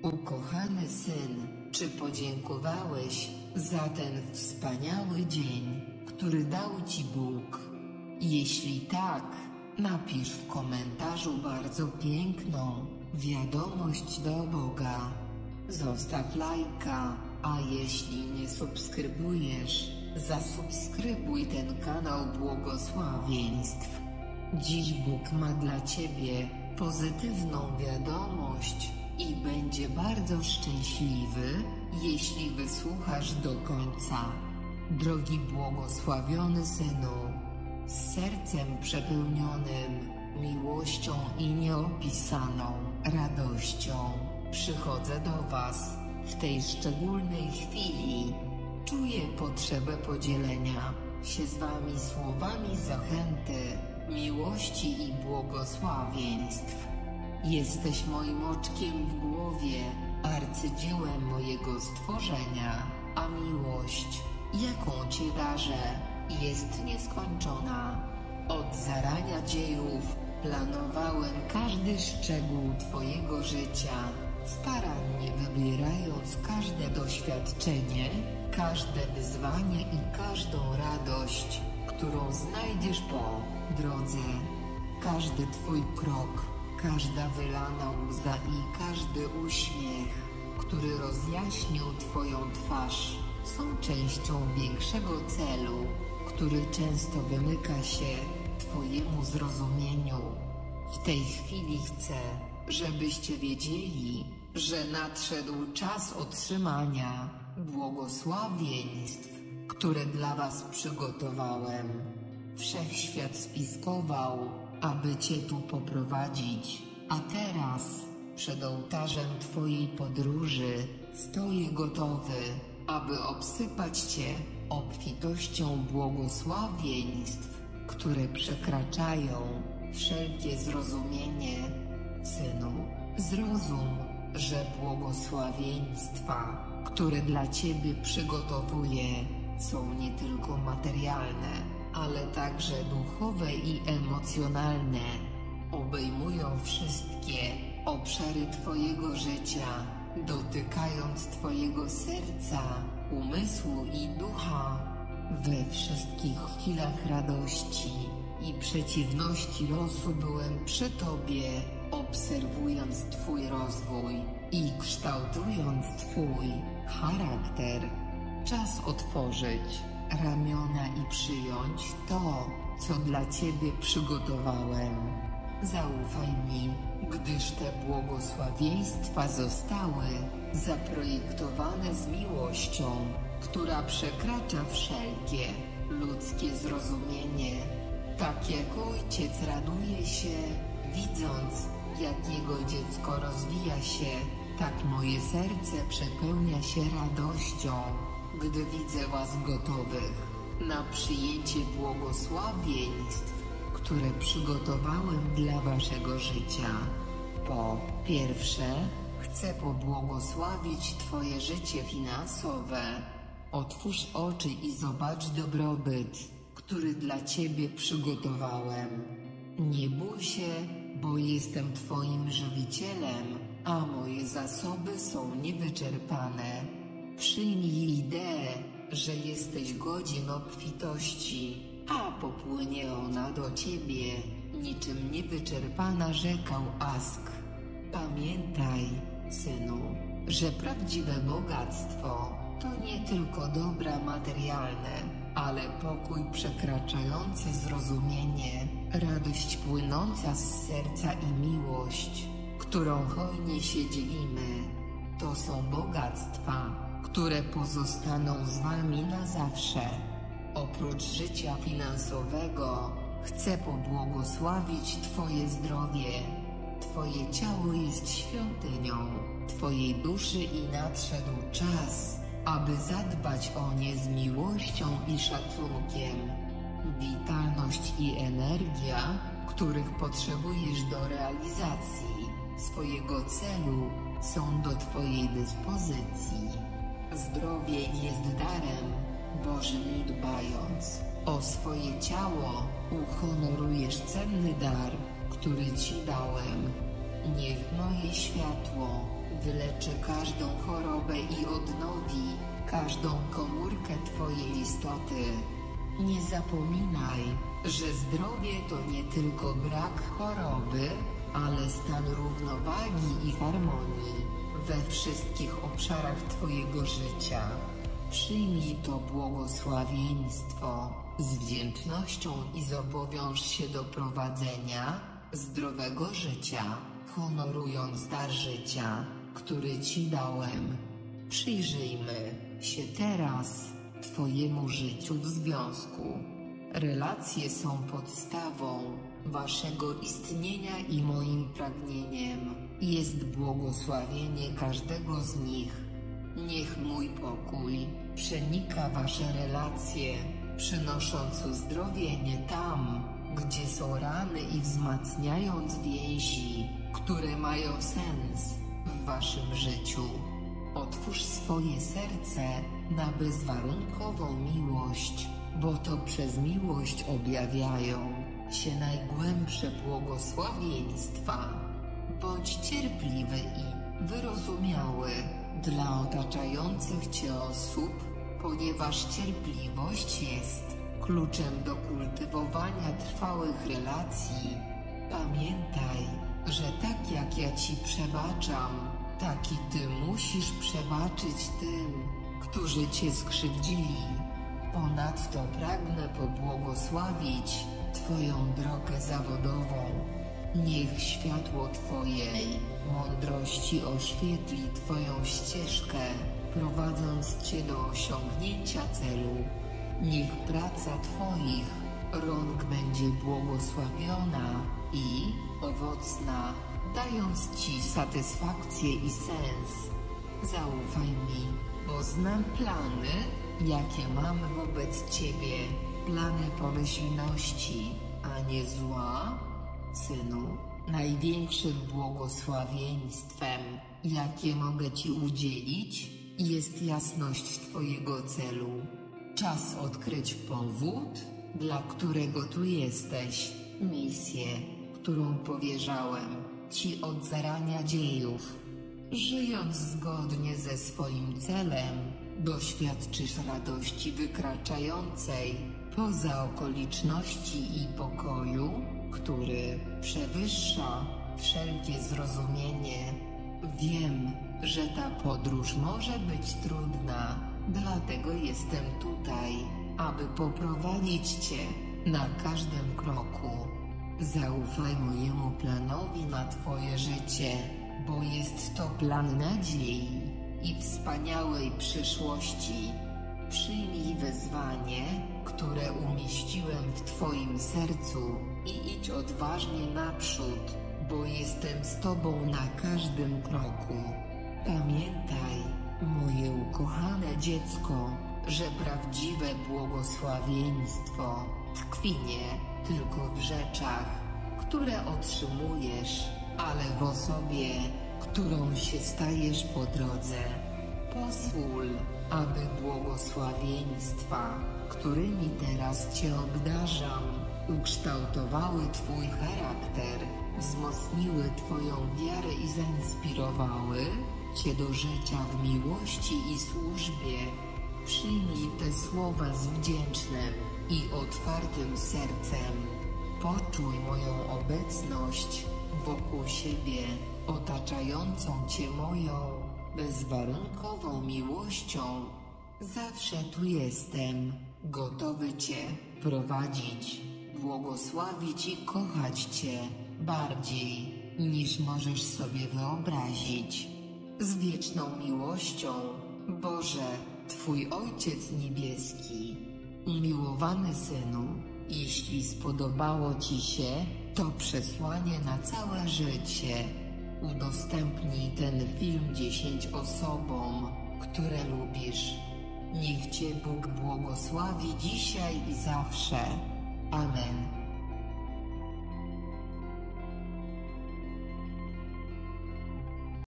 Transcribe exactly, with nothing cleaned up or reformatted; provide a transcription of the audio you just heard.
Ukochany syn, czy podziękowałeś za ten wspaniały dzień, który dał Ci Bóg? Jeśli tak, napisz w komentarzu bardzo piękną wiadomość do Boga. Zostaw lajka, a jeśli nie subskrybujesz, zasubskrybuj ten kanał błogosławieństw. Dziś Bóg ma dla Ciebie pozytywną wiadomość i będzie bardzo szczęśliwy, jeśli wysłuchasz do końca. Drogi błogosławiony synu, z sercem przepełnionym miłością i nieopisaną radością przychodzę do Was w tej szczególnej chwili. Czuję potrzebę podzielenia się z Wami słowami zachęty, miłości i błogosławieństw. Jesteś moim oczkiem w głowie, arcydziełem mojego stworzenia, a miłość, jaką Cię darzę, jest nieskończona. Od zarania dziejów planowałem każdy szczegół Twojego życia, starannie wybierając każde doświadczenie, każde wyzwanie i każdą radość, którą znajdziesz po drodze. Każdy Twój krok, każda wylana łza i każdy uśmiech, który rozjaśnił Twoją twarz, są częścią większego celu, który często wymyka się Twojemu zrozumieniu. W tej chwili chcę, żebyście wiedzieli, że nadszedł czas otrzymania błogosławieństw, które dla Was przygotowałem. Wszechświat spiskował, aby Cię tu poprowadzić, a teraz, przed ołtarzem Twojej podróży, stoję gotowy, aby obsypać Cię obfitością błogosławieństw, które przekraczają wszelkie zrozumienie. Synu, zrozum, że błogosławieństwa, które dla Ciebie przygotowuję, są nie tylko materialne, ale także duchowe i emocjonalne. Obejmują wszystkie obszary Twojego życia, dotykając Twojego serca, umysłu i ducha. We wszystkich chwilach radości i przeciwności losu byłem przy Tobie, obserwując Twój rozwój i kształtując Twój charakter. Czas otworzyć ramiona i przyjąć to, co dla Ciebie przygotowałem. Zaufaj mi, gdyż te błogosławieństwa zostały zaprojektowane z miłością, która przekracza wszelkie ludzkie zrozumienie. Tak jak ojciec raduje się, widząc, jak jego dziecko rozwija się, tak moje serce przepełnia się radością, gdy widzę Was gotowych na przyjęcie błogosławieństw, które przygotowałem dla Waszego życia. Po pierwsze, chcę pobłogosławić Twoje życie finansowe. Otwórz oczy i zobacz dobrobyt, który dla Ciebie przygotowałem. Nie bój się, bo jestem Twoim żywicielem, a moje zasoby są niewyczerpane. Przyjmij ideę, że jesteś godzien obfitości, a popłynie ona do Ciebie, niczym niewyczerpana rzeka Łask. Pamiętaj, synu, że prawdziwe bogactwo to nie tylko dobra materialne, ale pokój przekraczający zrozumienie, radość płynąca z serca i miłość, którą hojnie się dzielimy. To są bogactwa, które pozostaną z Wami na zawsze. Oprócz życia finansowego, chcę pobłogosławić Twoje zdrowie. Twoje ciało jest świątynią Twojej duszy i nadszedł czas, aby zadbać o nie z miłością i szacunkiem. Witalność i energia, których potrzebujesz do realizacji swojego celu, są do Twojej dyspozycji. Zdrowie jest darem Bożym i dbając o swoje ciało, uhonorujesz cenny dar, który Ci dałem. Niech moje światło wyleczy każdą chorobę i odnowi każdą komórkę Twojej istoty. Nie zapominaj, że zdrowie to nie tylko brak choroby, ale stan równowagi i harmonii we wszystkich obszarach Twojego życia. Przyjmij to błogosławieństwo z wdzięcznością i zobowiąż się do prowadzenia zdrowego życia, honorując dar życia, który Ci dałem. Przyjrzyjmy się teraz Twojemu życiu w związku. Relacje są podstawą Waszego istnienia i moim pragnieniem jest błogosławienie każdego z nich. Niech mój pokój przenika Wasze relacje, przynosząc uzdrowienie tam, gdzie są rany i wzmacniając więzi, które mają sens w Waszym życiu. Otwórz swoje serce na bezwarunkową miłość, bo to przez miłość objawiają się najgłębsze błogosławieństwa. Bądź cierpliwy i wyrozumiały dla otaczających Cię osób, ponieważ cierpliwość jest kluczem do kultywowania trwałych relacji. Pamiętaj, że tak jak ja Ci przebaczam, tak i Ty musisz przebaczyć tym, którzy Cię skrzywdzili. Ponadto pragnę pobłogosławić Twoją drogę zawodową. Niech światło Twojej mądrości oświetli Twoją ścieżkę, prowadząc Cię do osiągnięcia celu. Niech praca Twoich rąk będzie błogosławiona i owocna, dając Ci satysfakcję i sens. Zaufaj mi, bo znam plany, jakie mam wobec Ciebie, plany pomyślności, a nie zła. Synu, największym błogosławieństwem, jakie mogę Ci udzielić, jest jasność Twojego celu. Czas odkryć powód, dla którego tu jesteś, misję, którą powierzałem Ci od zarania dziejów. Żyjąc zgodnie ze swoim celem, doświadczysz radości wykraczającej poza okoliczności i pokoju, który przewyższa wszelkie zrozumienie. Wiem, że ta podróż może być trudna, dlatego jestem tutaj, aby poprowadzić Cię na każdym kroku. Zaufaj mojemu planowi na Twoje życie, bo jest to plan nadziei i wspaniałej przyszłości. Przyjmij wezwanie, które umieściłem w Twoim sercu i idź odważnie naprzód, bo jestem z Tobą na każdym kroku. Pamiętaj, moje ukochane dziecko, że prawdziwe błogosławieństwo tkwi nie tylko w rzeczach, które otrzymujesz, ale w osobie, którą się stajesz po drodze. Pozwól, aby błogosławieństwa, którymi teraz Cię obdarzam, ukształtowały Twój charakter, wzmocniły Twoją wiarę i zainspirowały Cię do życia w miłości i służbie. Przyjmij te słowa z wdzięcznym i otwartym sercem. Poczuj moją obecność wokół siebie, otaczającą Cię moją bezwarunkową miłością. Zawsze tu jestem, gotowy Cię prowadzić, błogosławić i kochać Cię bardziej, niż możesz sobie wyobrazić. Z wieczną miłością, Boże, Twój Ojciec Niebieski. Umiłowany Synu, jeśli spodobało Ci się to przesłanie na całe życie, udostępnij ten film dziesięć osobom, które lubisz. Niech Cię Bóg błogosławi dzisiaj i zawsze. Amen.